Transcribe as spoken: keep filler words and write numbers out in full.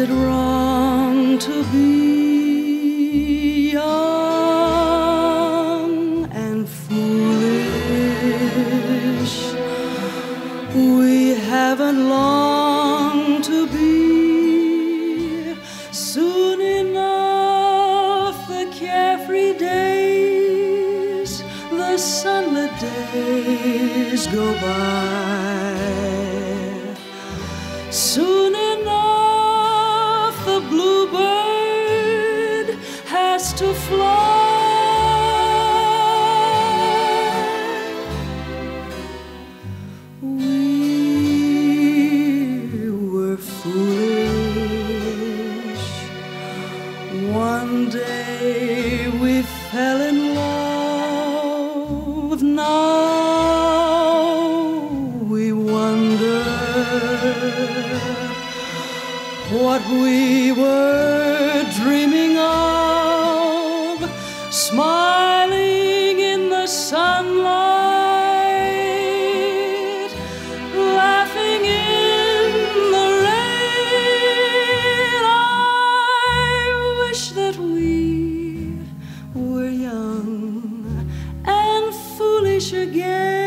it wrong to be young and foolish? We haven't long to be. Soon enough the carefree days, the sunlit days go by. Soon enough the bluebird has to fly. We were foolish. One day we fell in love. Now we wonder what we were dreaming of, smiling in the sunlight, laughing in the rain. I wish that we were young and foolish again.